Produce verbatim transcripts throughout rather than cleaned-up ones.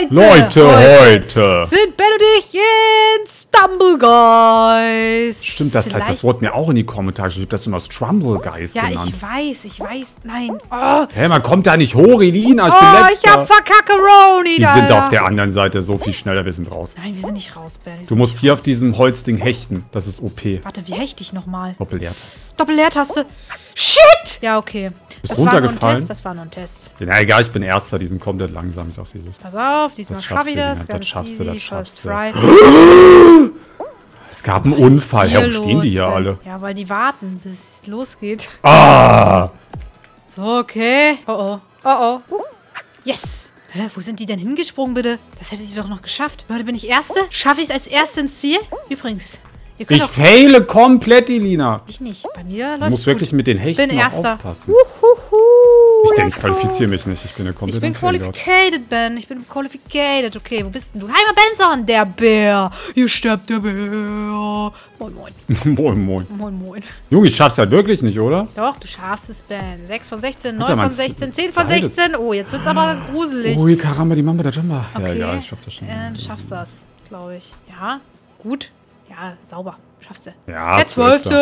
Leute, Leute, heute, heute sind Ben und ich in Stumble Guys. Stimmt, das heißt, das wurde mir auch in die Kommentare geschrieben. Ich habe das immer Stumble Guys ja, genannt. ich weiß, ich weiß. Nein. Oh, Hä, man kommt da nicht hoch, Elina. Ich oh bin letzter. ich hab Verkackeroni, Die Alter. sind auf der anderen Seite so viel schneller. Wir sind raus. Nein, wir sind nicht raus, Ben. Du musst hier raus. Auf diesem Holzding hechten. Das ist O P. Warte, wie hechte ich nochmal? Doppel-Leertaste. Doppel-Leertaste. Shit! Ja, okay. Bist das war nur ein runtergefallen? Test. Das war nur ein Test. Na egal, ich bin Erster. Die sind komplett langsam. Ich sag's wie es ist. Pass auf, diesmal Das schaffe ich das. schaffst du, Ganz das schaffst du, easy. das schaffst First du. try. Es gab einen Unfall. Hier Ja, wo stehen die hier los, Ben? alle? Ja, weil die warten, bis es losgeht. Ah! So, okay. Oh, oh. Oh, oh. Yes. Hä, wo sind die denn hingesprungen, bitte? Das hättet ihr doch noch geschafft. Leute, bin ich Erste? Schaffe ich es als Erste ins Ziel? Übrigens, ihr könnt Ich auch... faile komplett, Elina. Ich nicht. Bei mir läuft Du musst wirklich mit den Hechten bin noch Erster. aufpassen. Uhuhu, Ich denke, ich let's go. qualifiziere mich nicht. Ich bin ja komplett Ich bin am Fail dort. qualificated, Ben. Ich bin qualificated. Okay, wo bist denn du? Heimer Benson, der Bär. Hier stirbt der Bär. Moin, moin. Moin, moin. Moin, moin. Junge, ich schaff's halt wirklich nicht, oder? Doch, du schaffst es, Ben. sechs von sechzehn, Alter, neun von meinst- sechzehn, zehn von beides. sechzehn. Oh, jetzt wird's aber gruselig. Ui, Karamba, die Mamba, der Jamba. Ja, Okay. egal, ich schaff das schon. Äh, du schaffst das, glaube ich. Ja, gut. Ja, sauber. Schaffst du. Ja, Der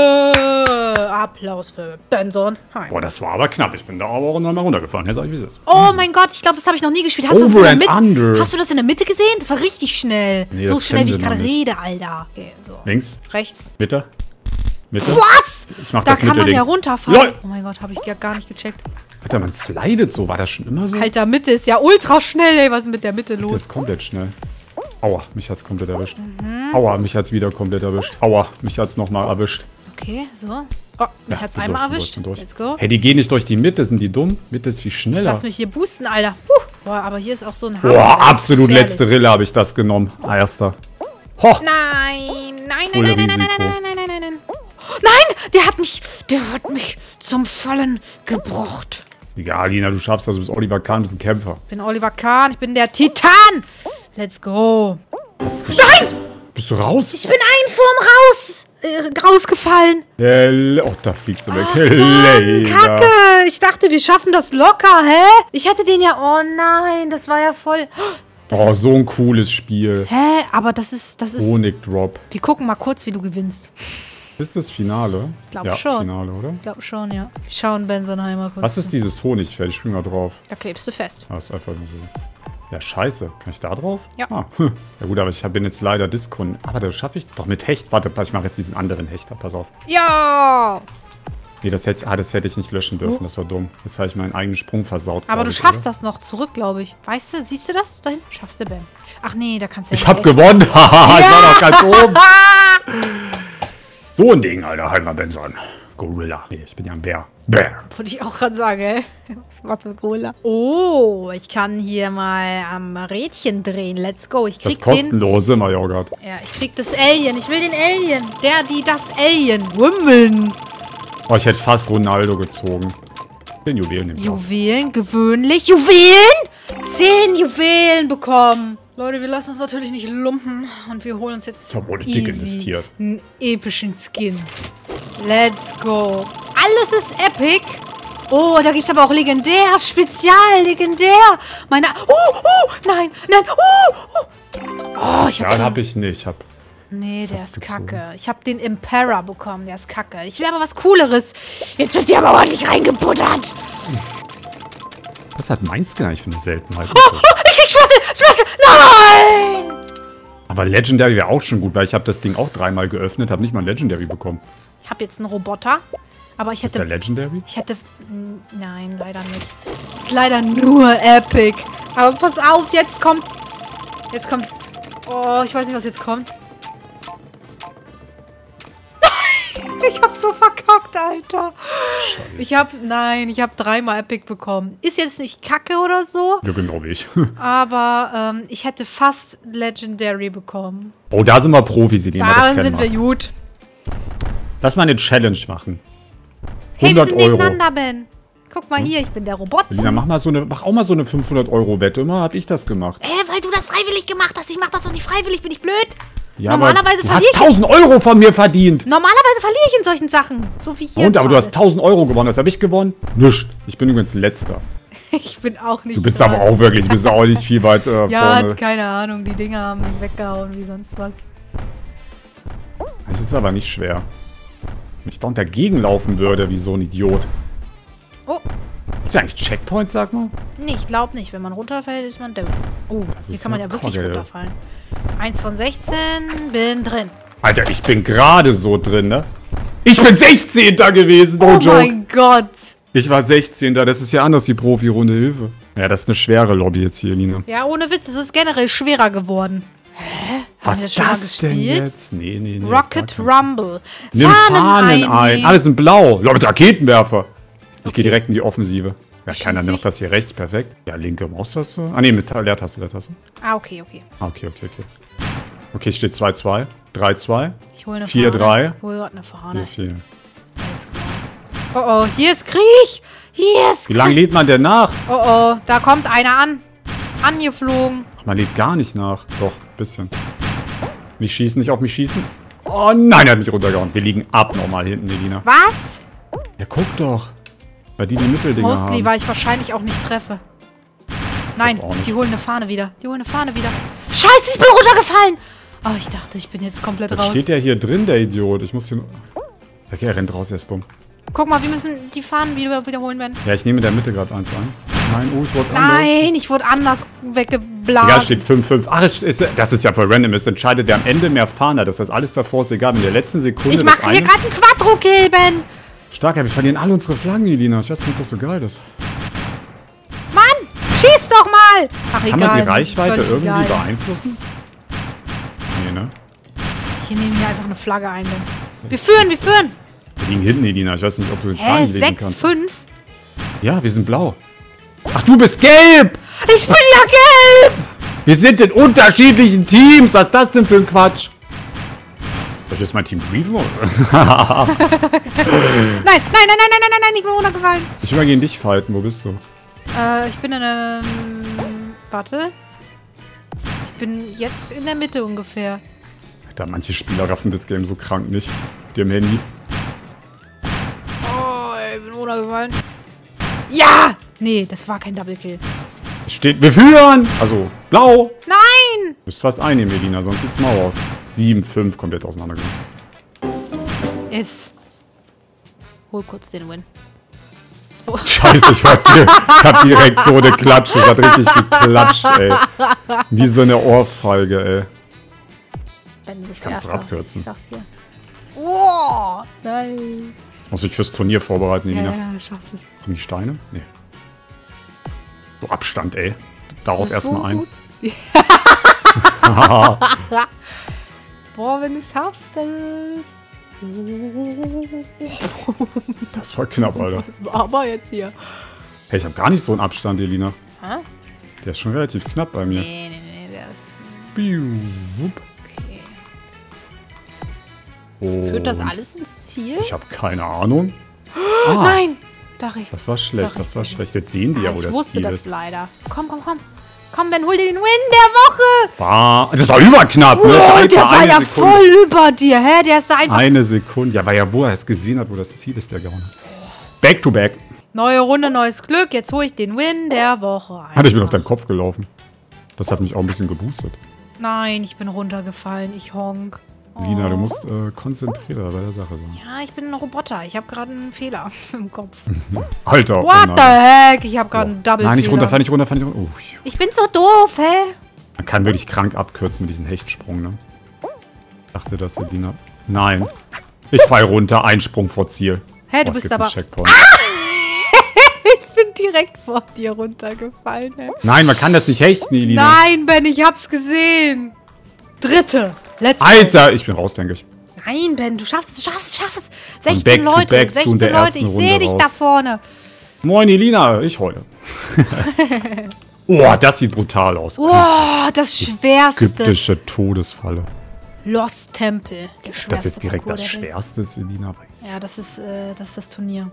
Zwölfte. Applaus für Benson. Hi. Boah, das war aber knapp. Ich bin da aber auch nochmal runtergefahren. Jetzt sag ich, wie es ist. Oh mein Gott, ich glaube, das habe ich noch nie gespielt. Hast du, das Over in der and Mitte? under. Hast du das in der Mitte gesehen? Das war richtig schnell. Nee, so das schnell, wie kennen ich wir gerade noch nicht. rede, Alter. Okay, so. Links, Rechts. Mitte, Mitte. Was? Ich mach Da das kann man Mittelding. ja runterfallen. Lol. Oh mein Gott, habe ich ja gar nicht gecheckt. Alter, man slidet so. War das schon immer so? Alter, Mitte ist ja ultra schnell, ey. Was ist mit der Mitte Das los? ist komplett schnell. Aua, mich hat's komplett erwischt. Aua, mich hat's wieder komplett erwischt. Aua, mich hat's nochmal erwischt. Okay, so. Oh, mich Ja, hat's bin einmal durch, bin erwischt. durch, bin durch. Let's go. Hey, die gehen nicht durch die Mitte. Sind die dumm? Mitte ist viel Ich schneller. lass mich hier boosten, Alter. Puh. Boah, aber hier ist auch so ein Hammer. Boah, Das ist absolut gefährlich. letzte Rille habe ich das genommen. Ah, erster. Ho! Nein, nein, nein, Voll nein, nein, nein, nein, Risiko. nein, nein, nein, nein, nein. Nein, der hat mich, der hat mich zum Fallen gebracht. Ja, Lina, du schaffst das. Du bist Oliver Kahn, du bist ein Kämpfer. Ich bin Oliver Kahn, ich bin der Titan. Let's go. Hast du's geschafft? Nein! Bist du raus? Ich bin ein Form raus, äh, rausgefallen. Hell, oh, da fliegt sie weg. Mann, Leider. Kacke. Ich dachte, wir schaffen das locker, hä? Ich hatte den ja, oh nein, das war ja voll... Das Oh, ist, so ein cooles Spiel. hä? Aber das ist, das ist... Honigdrop. Wir gucken mal kurz, wie du gewinnst. Ist das Finale? Ich glaub ja, schon. Finale, oder? Ich glaube schon, ja. Wir schauen Bensonheimer kurz. Was ist dieses Honigfeld? Ich spring mal drauf. Da klebst du fest. Ah, ist einfach nur so. Ja, scheiße. Kann ich da drauf? Ja. Ah. Ja gut, aber ich bin jetzt leider Discon. Aber das schaffe ich doch mit Hecht. Warte, ich mache jetzt diesen anderen Hechter. Pass auf. Ja! Nee, das hätte, ah, das hätte ich nicht löschen dürfen. Das war dumm. Jetzt habe ich meinen eigenen Sprung versaut. Aber glaub du ich, schaffst oder? das noch zurück, glaube ich. Weißt du, siehst du das dahin? Schaffst du, Ben. Ach nee, da kannst du ja Ich nicht hab echt- gewonnen. Haha, ich war doch ganz oben. So ein Ding, Alter. Halt mal Benson. Gorilla. Nee, ich bin ja ein Bär. Bär. Wollte ich auch gerade sagen, ey. Was macht mit Cola? Oh, ich kann hier mal am Rädchen drehen. Let's go. Ich Das krieg den... kostenlose Majorgard. Ja, ich krieg das Alien. Ich will den Alien. Der, die, das Alien. Wimbledon. Oh, ich hätte fast Ronaldo gezogen. Den Juwelen nehme ich auf. Juwelen, gewöhnlich. Juwelen? Zehn Juwelen bekommen. Leute, wir lassen uns natürlich nicht lumpen. Und wir holen uns jetzt Ich hab ohne dick easy investiert. einen epischen Skin. Let's go. Alles ist epic. Oh, da gibt's aber auch legendär. Spezial, legendär. Meine... Oh, oh, nein, nein. Oh, oh. Oh, ich hab Ja, so... hab ich nicht. Ich hab... Nee, der hast ist du gezogen? kacke. Ich habe den Impera bekommen, der ist kacke. Ich will aber was Cooleres. Jetzt wird die aber ordentlich reingebuttert. Was hat mein Skin eigentlich für eine Seltenheit? Oh, oh, ich krieg schwarze, schwarze. Nein! Aber Legendary wäre auch schon gut, weil ich habe das Ding auch dreimal geöffnet, habe nicht mal ein Legendary bekommen. Ich habe jetzt einen Roboter. Aber ich Ist der hätte... Legendary? Ich hätte... m, Nein, leider nicht. Ist leider nur epic. Aber pass auf, jetzt kommt... Jetzt kommt... Oh, ich weiß nicht, was jetzt kommt. Ich hab so verkackt, Alter. Ich hab, nein, ich hab dreimal Epic bekommen. Ist jetzt nicht kacke oder so, Ja, genau wie ich. aber ähm, ich hätte fast Legendary bekommen. Oh, da sind wir Profis, Elina, das Daran kennen sind wir wir. gut. Lass mal eine Challenge machen. Hey, wir hundert sind Euro. nebeneinander, Ben. Guck mal hier, ich bin der Roboter. Elina, mach, mal so eine, mach auch mal so eine fünfhundert Euro Wette. Immer hab ich das gemacht. Hä, weil du das freiwillig gemacht hast. Ich mach das doch nicht freiwillig, bin ich blöd? Ja, Normalerweise aber du verliere hast ich- tausend Euro von mir verdient. Normalerweise verliere ich in solchen Sachen. So wie hier Und, aber du gerade. hast tausend Euro gewonnen. Was habe ich gewonnen? Nischt. Ich bin übrigens Letzter. Ich bin auch nicht Du bist dran. aber auch wirklich, du bist auch nicht viel weit äh, Ja, vorne. keine Ahnung. Die Dinger haben mich weggehauen wie sonst was. Das ist aber nicht schwer. Wenn ich da dagegen laufen würde, wie so ein Idiot. Oh, Gibt es ja eigentlich Checkpoints, sag mal? nee, ich glaube nicht. Wenn man runterfällt, ist man down. Oh, hier ist kann man ja ja wirklich kacke. runterfallen. eins von sechzehn, bin drin. Alter, ich bin gerade so drin, ne? Ich bin sechzehnter gewesen, no Oh joke. mein Gott. Ich war sechzehnter Das ist ja anders, die Profi-Runde. Hilfe. Ja, das ist eine schwere Lobby jetzt hier, Lina. Ja, ohne Witz, es ist generell schwerer geworden. Hä? Haben Was wir ist schon mal das denn gespielt? jetzt? Nee, nee, nee. Rocket gar kein- Rumble. Nimm Fahnen ein. einnehmen. Alles in blau. Ja, mit Raketenwerfer. Ich gehe direkt in die Offensive. Ja, Schieß keiner ich? macht das hier rechts. Perfekt. Ja, linke Maustaste. Ah, nee, mit Ta- Leertaste, Leertaste. Ah, okay, okay. Ah, okay, okay, okay. Okay, es steht zwei zwei. drei zwei. Ich hole eine vier Fahne. drei. Ich hole gerade eine Fahne. vier vier. Let's go. Oh, oh, hier ist Krieg. Hier ist Wie Krieg. lange lädt man denn nach? Oh, oh, da kommt einer an. Angeflogen. Ach, man lädt gar nicht nach. Doch, ein bisschen. Nicht schießen, nicht auf mich schießen. Oh nein, er hat mich runtergehauen. Wir liegen abnormal hinten, Elina. Was? Ja, guck doch. Weil die die Mitteldinger Mostly, haben. weil ich wahrscheinlich auch nicht treffe. Nein, auch nicht. die holen eine Fahne wieder. Die holen eine Fahne wieder. Scheiße, ich bin runtergefallen. Oh, ich dachte, ich bin jetzt komplett Das raus. steht ja hier drin, der Idiot. Ich muss hier... nur- Okay, er rennt raus, er ist dumm. Guck mal, wir müssen die Fahnen wieder wiederholen werden. Ja, ich nehme in der Mitte gerade eins ein. Nein, oh, ich wollte anders. Nein, ich wurde anders weggeblasen. Egal, steht fünf fünf. Ach, es ist, das ist ja voll random. Es entscheidet der am Ende mehr Fahner. Das heißt, alles davor ist egal. In der letzten Sekunde Ich das mache hier eine... gerade einen Quadro-Kill, Ben. Stark, ja, wir verlieren alle unsere Flaggen, Elina. Ich weiß nicht, was so geil ist. Mann, schieß doch mal. Ach, Kann egal. man die das ist Reichweite völlig irgendwie egal. beeinflussen? Nee, ne? Ich nehme hier einfach eine Flagge ein, Ben. Wir führen, wir führen. Wir liegen hinten, Elina. Ich weiß nicht, ob du den Hä, Zahlen lesen sechs, kannst. fünf? Ja, wir sind blau. Ach, du bist gelb! Ich bin ja gelb. Wir sind in unterschiedlichen Teams. Was ist das denn für ein Quatsch? Soll ich jetzt mein Team briefen? oder? Nein, nein, nein, nein, nein, nein, nein, nein, ich bin runtergefallen. Ich will mal gegen dich fighten. Wo bist du? Äh, ich bin in einem... Warte. Ich bin jetzt in der Mitte ungefähr. Da manche Spieler raffen das Game so krank nicht. Die am Handy. Oh, ich bin runtergefallen. Ja! Nee, das war kein Double Kill. Es steht, wir führen! Also, blau. Nein! Müsst was einnehmen, Elina, sonst sieht's mau aus. sieben fünf komplett auseinandergegangen. Ist. Hol kurz den Win. Scheiße, ich hab, dir, ich hab direkt so eine Klatsche. Ich hab richtig geklatscht, ey. Wie so eine Ohrfeige, ey. Ben, du bist Kannst du Erster. abkürzen. Ich sag's dir. Wow, nice. Muss ich fürs Turnier vorbereiten, Ja, Elina. ja, schaff es. Haben die Steine? Nee. So Abstand, ey. Darauf Das ist so erstmal ein. gut. Boah, wenn du schaffst das. Das war knapp, Alter. Was war aber jetzt hier? Hey, ich habe gar nicht so einen Abstand, Elina. Hä? Der ist schon relativ knapp bei mir. Nee, nee, nee, der ist. Biu, wupp. Okay. Und Führt das alles ins Ziel? Ich habe keine Ahnung. Ah, Nein! Da rechts. das war schlecht, Da das war rechts. schlecht. Jetzt sehen die ja, Ah, wo ich das wusste Ziel das ist. leider. Komm, komm, komm. Komm, Ben, hol dir den Win der Woche! Bah, das war überknapp, ne? Oh, Alter, der war eine ja Sekunde. voll über dir, hä? Der ist da einfach... Eine Sekunde. Ja, war ja, wo er es gesehen hat, wo das Ziel ist, der gehauen hat. Back to back. Neue Runde, neues Glück. Jetzt hole ich den Win der Woche. Hatte ich mir auf einfach. deinen Kopf gelaufen. Das hat mich auch ein bisschen geboostet. Nein, ich bin runtergefallen. Ich honk. Oh. Lina, du musst äh, konzentrierter bei der Sache sein. Ja, ich bin ein Roboter. Ich habe gerade einen Fehler im Kopf. Alter. oh What the nein. heck? Ich habe gerade einen Double Nein, nicht runter, Fehler. fahr nicht runter, fahr nicht runter. Oh, Ich bin so doof, hä? man kann wirklich krank abkürzen mit diesem Hechtsprung, ne? Dachte das, Lina. Nein. Ich fall runter, Einsprung vor Ziel. Hä, Oh, du es bist gibt einen aber... Checkpoint. Ich bin direkt vor dir runtergefallen, hä? Nein, man kann das nicht hechten, Elina. Nein, Ben, ich hab's gesehen. Dritte. Letzte. Alter, ich bin raus, denke ich. Nein, Ben, du schaffst es, du schaffst es, du schaffst es. Von sechzehn back to Leute, back zu sechzehn der Leute, ersten ich Runde sehe dich raus. da vorne. Moin, Elina, ich heule. Oh, das sieht brutal aus. Boah, das schwerste. Ägyptische Todesfalle. Lost Temple. Der schwerste Das ist jetzt direkt das Parcours der Welt. Schwerste, ist, Elina. Weiß ich. Ja, das ist, äh, das ist das Turnier.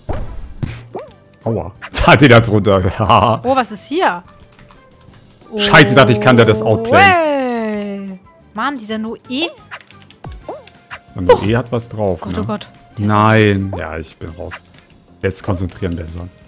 Aua. Da hat die das runter. Haha. Oh, was ist hier? Oh, Scheiße, ich dachte, ich kann da das outplayen. Way. Mann, dieser Noe. Und oh. E hat was drauf. Gott, ne? oh Gott. Nein. Ja, ich bin raus. Jetzt konzentrieren, Benson.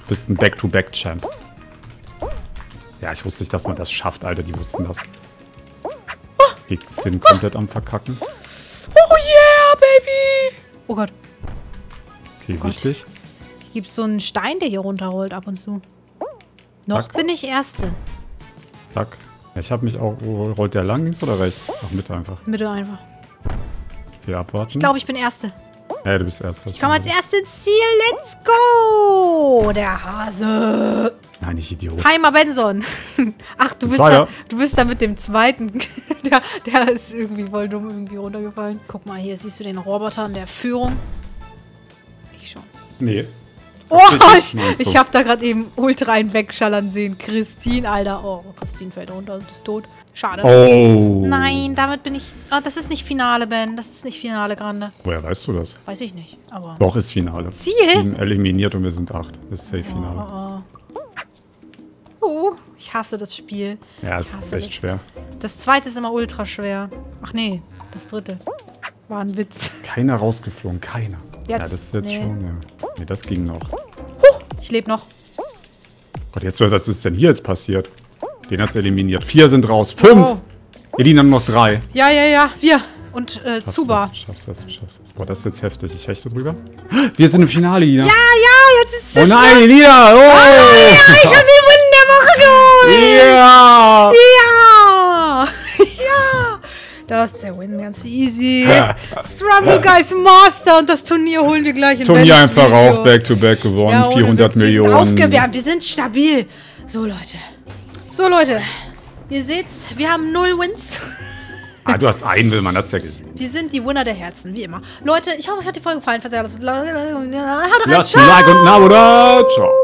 bist ein Back-to-Back-Champ. Ja, ich wusste nicht, dass man das schafft, Alter. Die wussten das. Die sind komplett am Verkacken. Oh yeah, Baby! Oh Gott. Okay, Oh wichtig. Hier gibt es so einen Stein, der hier runterrollt ab und zu. Noch Zack. bin ich Erste. Zack. Ich habe mich auch... Oh, rollt der lang, links oder rechts? Ach, Mitte einfach. Mitte einfach. Hier abwarten. Ich glaube, ich bin Erste. Ja, du bist Erster. Ich komme als Erste ins Ziel. Let's go! Der Hase. Nein, ich Idiot. Heimer Benson. Ach, du bist, Zweier. da, du bist da mit dem Zweiten. der, der ist irgendwie voll dumm irgendwie runtergefallen. Guck mal, hier siehst du den Roboter in der Führung. Ich schon. Nee. Oh, ich, Meinst du? ich habe da gerade eben ultra einen wegschallern sehen. Christine, Alter. Oh, Christine fällt runter und ist tot. Schade. Oh. Nein, damit bin ich... Oh, das ist nicht Finale, Ben. Das ist nicht Finale, Grande. Woher weißt du das? Weiß ich nicht, aber... Doch, ist Finale. Ziel? Sieben eliminiert und wir sind acht. Ist safe Finale. Oh, oh. oh, ich hasse das Spiel. Ja, Ich es ist hasse echt das. schwer. Das zweite ist immer ultra schwer. Ach nee, das dritte. War ein Witz. Keiner rausgeflogen, keiner. Jetzt, ja, das ist jetzt nee. schon, ja. Nee, das ging noch. Ich lebe noch. Gott, jetzt, was ist denn hier jetzt passiert? Den hat's eliminiert. Vier sind raus. Fünf! Oh. Elina nur noch drei. Ja, ja, ja, wir. Und äh, Schaffst Zuba. das, Du schaffst das, du schaffst das. Boah, das ist jetzt heftig. Ich hechte drüber. Wir sind im Finale, Elina. Ja, ja, jetzt ist es Oh nein, Elina! Oh! Ich hab den Win der Woche geholt! Ja! Ja! Ja! Das ist der Win, ganz easy. Strumble Guys Master und das Turnier holen wir gleich in Turnier Bens einfach Video. auch back-to-back gewonnen. Ja, ohne vierhundert Witz, wir sind Millionen. aufgewärmt, wir sind stabil. So, Leute. So, Leute. Ihr seht's, wir haben null Wins. Ah, du hast einen, will man hat's ja gesehen. Wir sind die Winner der Herzen, wie immer. Leute, ich hoffe, euch hat die Folge gefallen. Falls ja, lasst ein Lasst ein Like und ein Abo da. Ciao.